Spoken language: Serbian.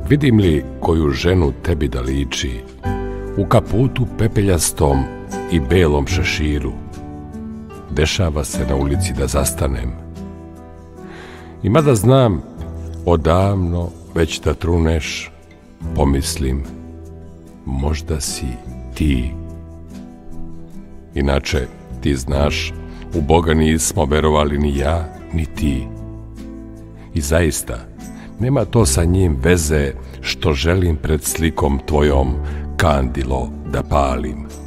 Vidim li koju ženu tebi da liči, u kaputu pepeljastom i belom šeširu? Dešava se na ulici da zastanem. I mada znam odavno već da truneš, pomislim, možda si ti. Inače, ti znaš, u Boga nismo verovali ni ja, ni ti. I zaista, nema to sa njim veze što želim pred slikom tvojom kandilo da palim.